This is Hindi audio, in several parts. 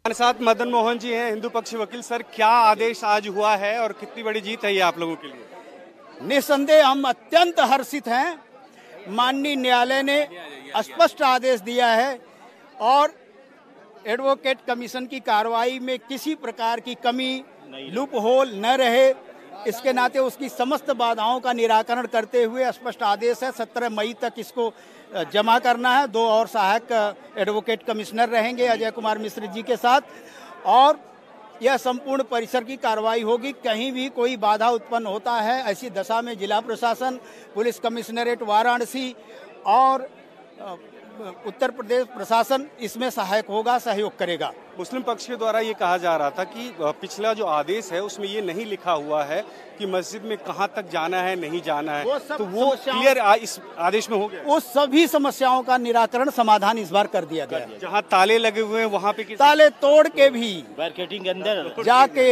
हमारे साथ मदन मोहन जी हैं, हिंदू पक्ष वकील। सर, क्या आदेश आज हुआ है और कितनी बड़ी जीत है ये आप लोगों के लिए? निस्संदेह हम अत्यंत हर्षित हैं। माननीय न्यायालय ने स्पष्ट आदेश दिया है और एडवोकेट कमीशन की कार्रवाई में किसी प्रकार की कमी, लूप होल न रहे, इसके नाते उसकी समस्त बाधाओं का निराकरण करते हुए स्पष्ट आदेश है। 17 मई तक इसको जमा करना है। 2 और सहायक एडवोकेट कमिश्नर रहेंगे अजय कुमार मिश्र जी के साथ, और यह संपूर्ण परिसर की कार्रवाई होगी। कहीं भी कोई बाधा उत्पन्न होता है ऐसी दशा में जिला प्रशासन, पुलिस कमिश्नरेट वाराणसी और उत्तर प्रदेश प्रशासन इसमें सहायक होगा, सहयोग करेगा। मुस्लिम पक्ष के द्वारा ये कहा जा रहा था कि पिछला जो आदेश है उसमें ये नहीं लिखा हुआ है कि मस्जिद में कहां तक जाना है, नहीं जाना है, तो वो क्लियर इस आदेश में हो गया। वो सभी समस्याओं का निराकरण, समाधान इस बार कर दिया गया। जहां ताले लगे हुए हैं वहां पे ताले तोड़ के भी बैरिकेडिंग के अंदर जाके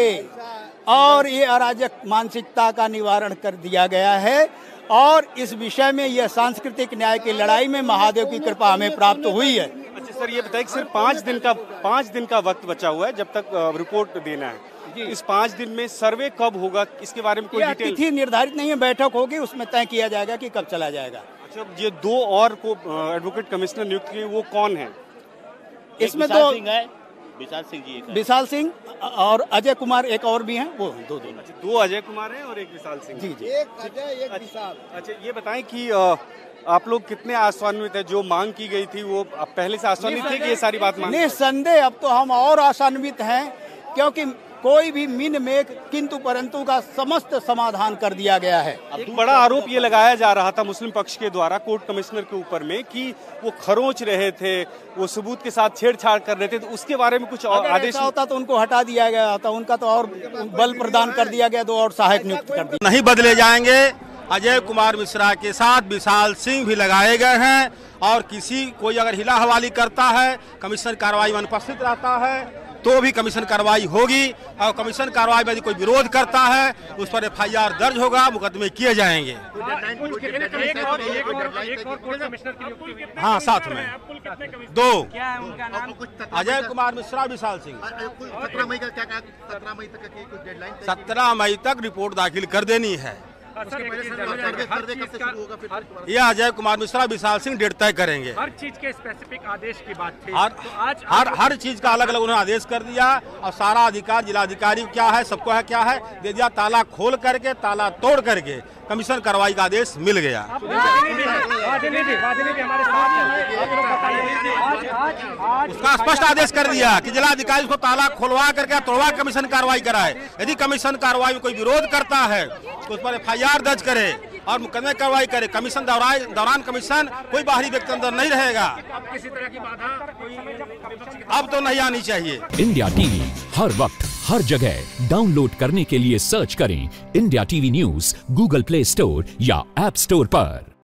और ये अराजक मानसिकता का निवारण कर दिया गया है। और इस विषय में यह सांस्कृतिक न्याय की लड़ाई में महादेव की कृपा हमें प्राप्त हुई है। अच्छा सर, ये बताइए कि सिर्फ 5 दिन का वक्त बचा हुआ है जब तक रिपोर्ट देना है। इस 5 दिन में सर्वे कब होगा, इसके बारे में कोई डिटेल? तिथि निर्धारित नहीं है, बैठक होगी, उसमें तय किया जाएगा कि कब चला जाएगा। अच्छा, ये 2 और को एडवोकेट कमिश्नर नियुक्त किए, वो कौन है? इसमें 2 विशाल सिंह जी, विशाल सिंह और अजय कुमार एक और भी हैं, वो 2 अजय कुमार हैं और एक विशाल सिंह। जी, एक अजय एक विशाल। अच्छा, ये बताएं कि आप लोग कितने आशान्वित है? जो मांग की गई थी वो आप पहले से आशान्वित थे कि ये सारी बात मांग? निस्संदेह अब तो हम और आशान्वित हैं, क्योंकि कोई भी मिन में किंतु परंतु का समस्त समाधान कर दिया गया है। एक बड़ा आरोप ये लगाया जा रहा था मुस्लिम पक्ष के द्वारा कोर्ट कमिश्नर के ऊपर में कि वो खरोंच रहे थे, वो सबूत के साथ छेड़छाड़ कर रहे थे, तो उसके बारे में कुछ आदेश होता तो उनको हटा दिया गया होता, उनका तो और बल प्रदान कर दिया गया, 2 और सहायक नियुक्त कर दिया। नहीं बदले जाएंगे। अजय कुमार मिश्रा के साथ विशाल सिंह भी लगाए गए हैं, और किसी कोई अगर हिला हवाली करता है, कमीशन कार्रवाई में अनुपस्थित रहता है, तो भी कमीशन कार्रवाई होगी। और कमीशन कार्रवाई में यदि कोई विरोध करता है उस पर FIR दर्ज होगा, मुकदमे किए जाएंगे। हाँ, साथ में 2 अजय कुमार मिश्रा, विशाल सिंह। 17 मई तक रिपोर्ट दाखिल कर देनी है। यह अजय कुमार मिश्रा, विशाल सिंह डेट तय करेंगे। हर चीज के स्पेसिफिक आदेश की बात थी। हर चीज का अलग अलग उन्होंने आदेश कर दिया, और सारा अधिकार जिलाधिकारी क्या है, सबको है क्या है दे दिया। ताला खोल करके, ताला तोड़ करके कमीशन कार्रवाई का आदेश मिल गया। उसका स्पष्ट आदेश कर दिया कि जिलाधिकारी को ताला खोलवा करके तोड़वा कमीशन कार्रवाई कराए। यदि कमीशन कार्रवाई में कोई विरोध करता है तो उस पर FIR दर्ज करे और मुकदमे कार्रवाई करे। कमीशन दौरान कमीशन कोई बाहरी व्यक्ति अंदर नहीं रहेगा। किसी तरह की बाधा अब तो नहीं आनी चाहिए। इंडिया टीवी हर वक्त हर जगह डाउनलोड करने के लिए सर्च करें India TV news Google Play Store या ऐप स्टोर पर।